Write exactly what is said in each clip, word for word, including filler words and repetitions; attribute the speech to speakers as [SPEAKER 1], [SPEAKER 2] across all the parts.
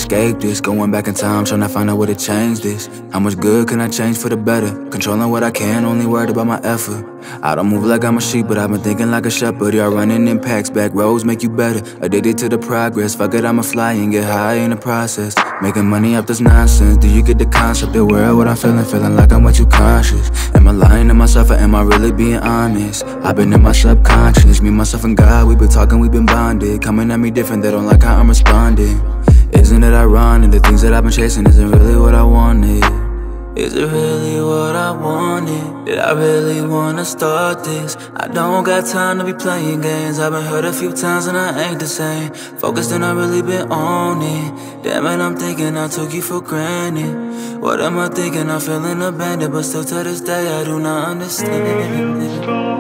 [SPEAKER 1] escape this. Going back in time, trying to find out what to change this. How much good can I change for the better? Controlling what I can, only worried about my effort. I don't move like I'm a sheep, but I've been thinking like a shepherd. Y'all running in packs, back roads make you better. Addicted to the progress, fuck it, I'ma fly and get high in the process. Making money off this nonsense, do you get the concept? The world, what I'm feeling, feeling like I'm way too conscious. Am I lying to myself or am I really being honest? I've been in my subconscious, me, myself and God, we been talking, we been bonded. Coming at me different, they don't like how I'm responding. Isn't it ironic, the things that I've been chasing isn't really what I wanted? Is it really what I wanted? Did I really wanna start this? I don't got time to be playing games. I've been hurt a few times and I ain't the same. Focused and I really been on it. Damn it, I'm thinking I took you for granted. What am I thinking? I'm feeling abandoned, but still to this day I do not understand.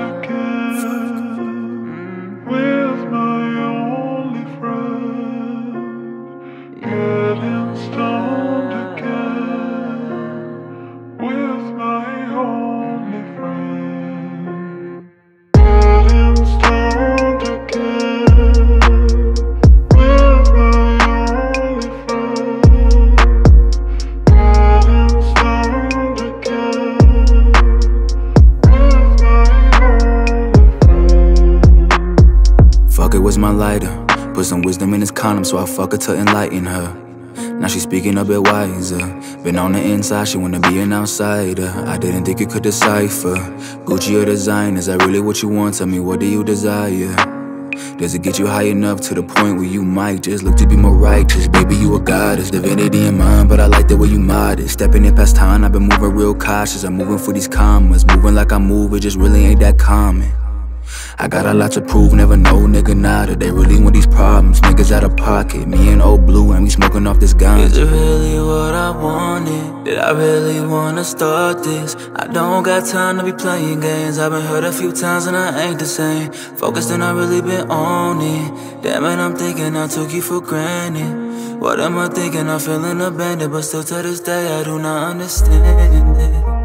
[SPEAKER 1] It was my lighter. Put some wisdom in his condom, so I fuck her to enlighten her. Now she speaking a bit wiser. Been on the inside, she wanna be an outsider. I didn't think you could decipher Gucci or design. Is that really what you want? Tell me, what do you desire? Does it get you high enough to the point where you might just look to be more righteous? Baby, you a goddess, divinity in mind, but I like the way you modest. Stepping in past time, I've been moving real cautious. I'm moving for these commas, moving like I move, it just really ain't that common. I got a lot to prove, never know, nigga, nada. They really want these problems, niggas out of pocket. Me and old blue, and we smoking off this gun. Is it really what I wanted? Did I really wanna start this? I don't got time to be playing games. I've been hurt a few times and I ain't the same. Focused and I really been on it. Damn it, I'm thinking I took you for granted. What am I thinking? I'm feeling abandoned, but still to this day I do not understand it.